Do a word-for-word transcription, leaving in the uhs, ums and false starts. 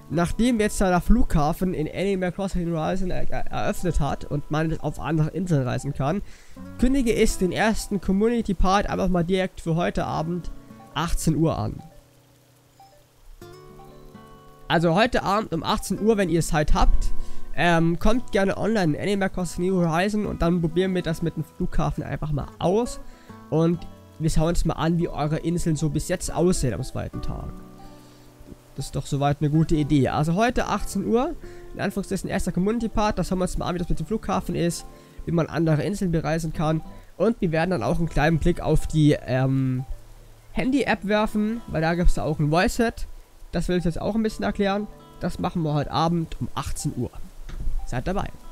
Nachdem jetzt der Flughafen in Animal Crossing Horizon er eröffnet hat und man auf andere Inseln reisen kann, kündige ich den ersten Community Part einfach mal direkt für heute Abend achtzehn Uhr an. Also heute Abend um achtzehn Uhr, wenn ihr Zeit habt, ähm, kommt gerne online in Animal Crossing New Horizon und dann probieren wir das mit dem Flughafen einfach mal aus und wir schauen uns mal an, wie eure Inseln so bis jetzt aussehen am zweiten Tag. Das ist doch soweit eine gute Idee. Also heute achtzehn Uhr, in Anführungszeichen erster Community Part, das schauen wir uns mal an, wie das mit dem Flughafen ist, wie man andere Inseln bereisen kann und wir werden dann auch einen kleinen Blick auf die ähm, Handy-App werfen, weil da gibt es da auch ein Voice-Set. Das will ich jetzt auch ein bisschen erklären. Das machen wir heute Abend um achtzehn Uhr. Seid dabei.